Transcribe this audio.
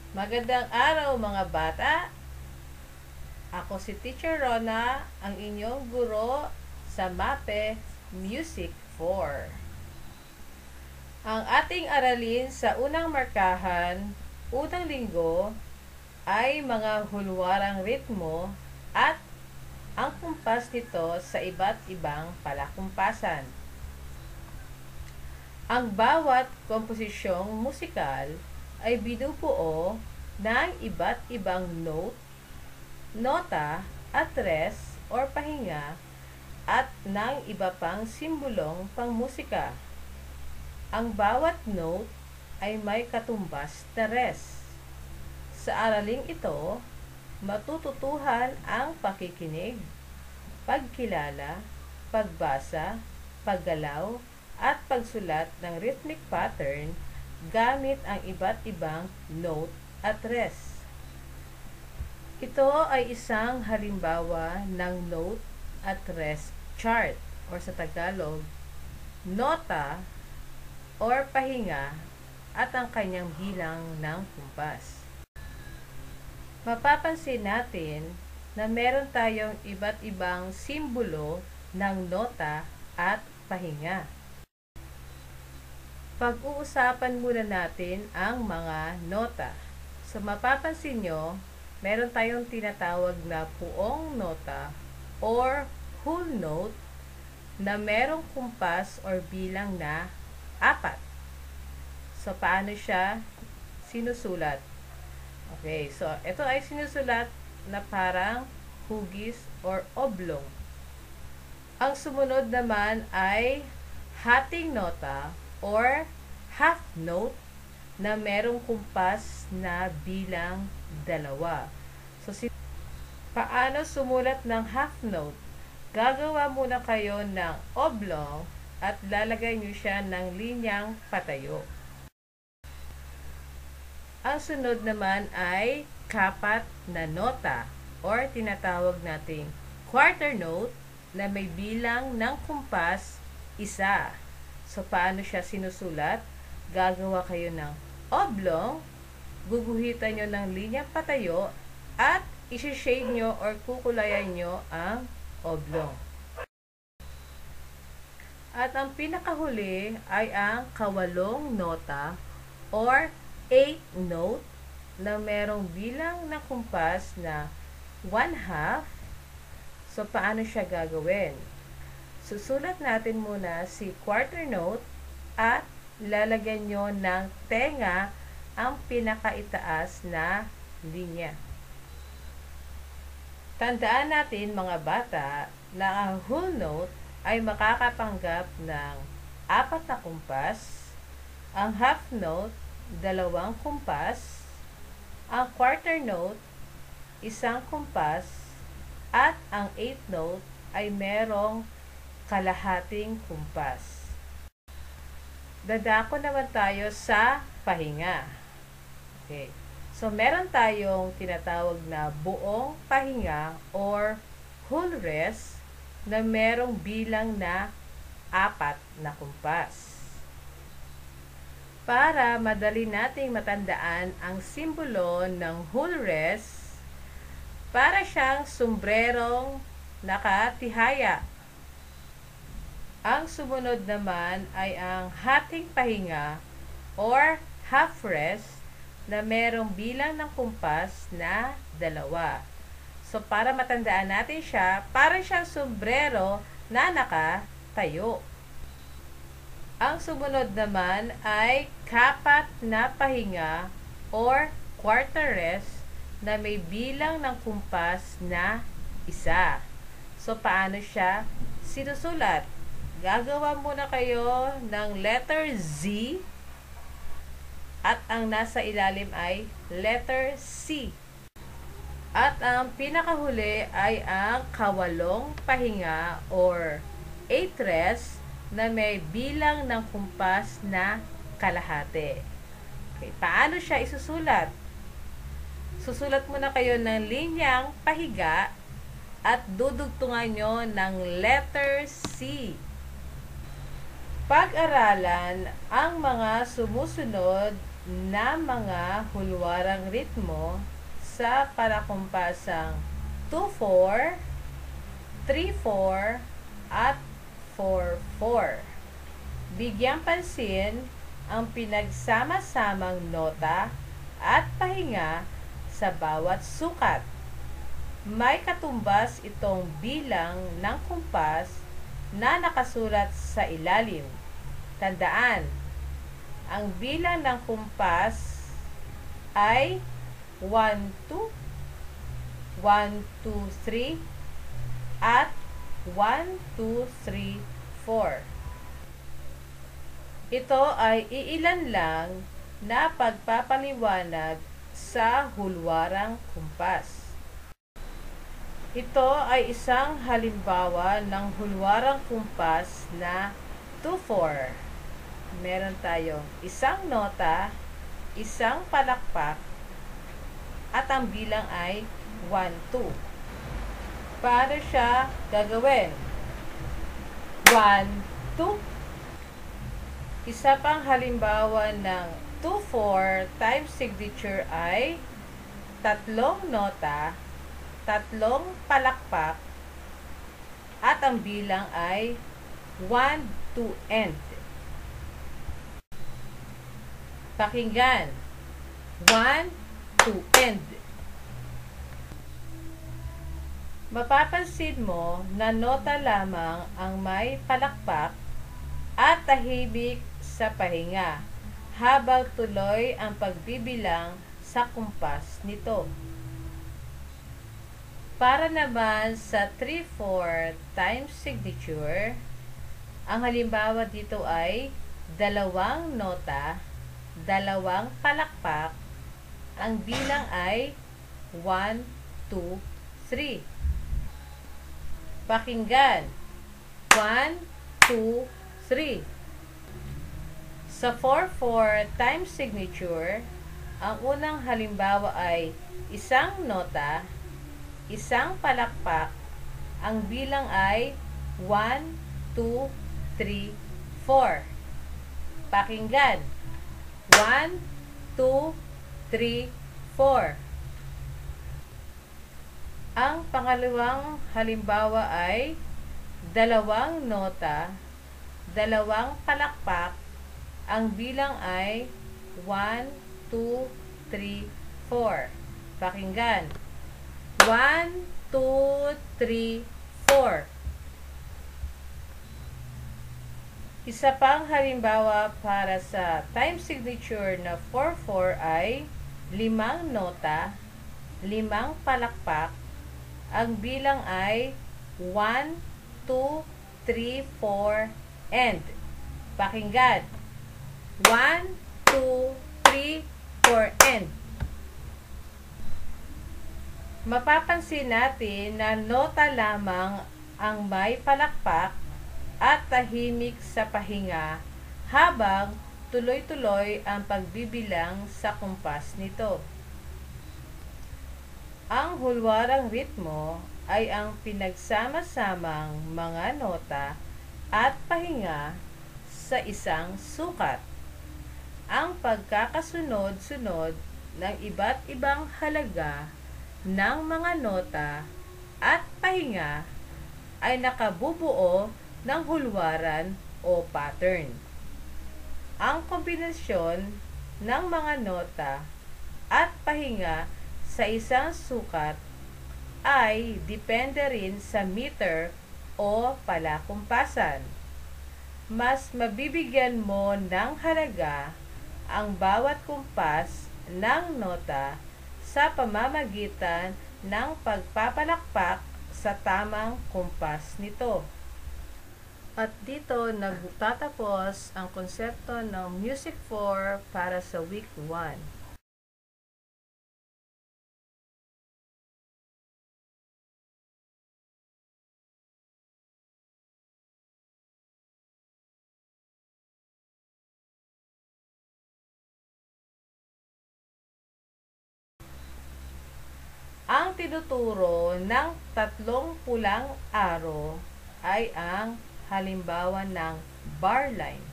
Magandang araw mga bata! Ako si Teacher Rona, ang inyong guro sa MAPE Music 4. Ang ating aralin sa unang markahan, unang linggo, ay mga hulwarang ritmo at ang kumpas nito sa iba't ibang palakumpasan. Ang bawat komposisyong musikal ay binubuo ng iba't ibang note, nota, atres, or pahinga at ng iba pang simbolong pangmusika. Ang bawat note ay may katumbas na res. Sa araling ito, matututuhan ang pakikinig, pagkilala, pagbasa, paggalaw, at pagsulat ng rhythmic pattern gamit ang iba't ibang note at res. Ito ay isang halimbawa ng note at res chart or sa Tagalog, nota or pahinga at ang kanyang bilang ng kumpas. Mapapansin natin na meron tayong iba't ibang simbolo ng nota at pahinga. Pag-uusapan muna natin ang mga nota. So mapapansin nyo, meron tayong tinatawag na puong nota or whole note na merong kumpas or bilang na 4. So paano siya sinusulat? Okay, so ito ay sinusulat na parang hugis or oblong. Ang sumunod naman ay hating nota or half note na merong kumpas na bilang 2. So, paano sumulat ng half note? Gagawa muna kayo ng oblong at lalagay nyo siya ng linyang patayo. Ang sunod naman ay kapat na nota or tinatawag nating quarter note na may bilang ng kumpas 1. So, paano siya sinusulat? Gagawa kayo ng oblong, guguhitan nyo ng linyang patayo, at isi-shade nyo or kukulayan nyo ang oblong. At ang pinakahuli ay ang kawalong nota or 8 note na merong bilang na kumpas na 1/2. So, paano siya gagawin? Susulat natin muna si quarter note at lalagyan nyo ng tenga ang pinakaitaas na linya. Tandaan natin mga bata na ang whole note ay makakatanggap ng 4 na kumpas, ang half note 2 kumpas, ang quarter note 1 kumpas, at ang 8 note ay merong kalahating kumpas. Dadako naman tayo sa pahinga. Okay. So, meron tayong tinatawag na buong pahinga or whole rest na merong bilang na 4 na kumpas. Para madali nating matandaan ang simbolo ng whole rest, para siyang sombrerong nakatihaya. Ang sumunod naman ay ang hating pahinga or half rest na merong bilang ng kumpas na 2. So, para matandaan natin siya, parang siyang sombrero na nakatayo. Ang sumunod naman ay kapat na pahinga or quarter rest na may bilang ng kumpas na 1. So, paano siya sinusulat? Gagawa muna kayo ng letter Z at ang nasa ilalim ay letter C. At ang pinakahuli ay ang kawalong pahinga or 8 rest na may bilang ng kumpas na kalahati. Okay, paano siya isusulat? Susulat muna kayo ng linyang pahiga at dudugtungan nyo ng letter C. Pag-aralan ang mga sumusunod na mga hulwarang ritmo sa parakumpasang 2-4, 3-4, at 4-4. Bigyang pansin ang pinagsama-samang nota at pahinga sa bawat sukat. May katumbas itong bilang ng kumpas na nakasulat sa ilalim. Tandaan, ang bilang ng kumpas ay 1, 2, 1, 2, 3, at 1, 2, 3, 4. Ito ay iilan lang na pagpapaliwanag sa hulwarang kumpas. Ito ay isang halimbawa ng hulwarang kumpas na 2-4. Meron tayong isang nota, isang palakpak, at ang bilang ay 1, 2. Paano siya gagawin? 1, 2. Isa pang halimbawa ng 2-4 time signature ay tatlong nota, tatlong palakpak, at ang bilang ay 1 to end. Pakinggan. 1 to end. Mapapansin mo na nota lamang ang may palakpak at tahimik sa pahinga habang tuloy ang pagbibilang sa kumpas nito. Para naman sa 3-4 time signature, ang halimbawa dito ay dalawang nota, dalawang palakpak, ang bilang ay 1, 2, 3. Pakinggan. 1, 2, 3. Sa 4-4 time signature, ang unang halimbawa ay isang nota, isang palakpak, ang bilang ay 1, 2, 3, 4. Pakinggan. 1, 2, 3, 4. Ang pangalawang halimbawa ay dalawang nota, dalawang palakpak, ang bilang ay 1, 2, 3, 4. Pakinggan. 1, 2, 3, 4. Isa pang halimbawa para sa time signature na 4-4 ay limang nota, limang palakpak, ang bilang ay 1, 2, 3, 4, end. Pakinggan. 1, 2, 3, 4, end. Mapapansin natin na nota lamang ang may palakpak at tahimik sa pahinga habang tuloy-tuloy ang pagbibilang sa kumpas nito. Ang hulwarang ritmo ay ang pinagsama-samang mga nota at pahinga sa isang sukat. Ang pagkakasunod-sunod ng iba't ibang halaga ng mga nota at pahinga ay nakabubuo ng hulwaran o pattern. Ang kombinasyon ng mga nota at pahinga sa isang sukat ay depende rin sa meter o palakumpasan. Mas mabibigyan mo ng halaga ang bawat kumpas ng nota sa pamamagitan ng pagpapalakpak sa tamang kumpas nito. At dito nagtatapos ang konsepto ng Music 4 para sa Week 1. Ang tinuturo ng tatlong pulang arrow ay ang halimbawa ng bar line.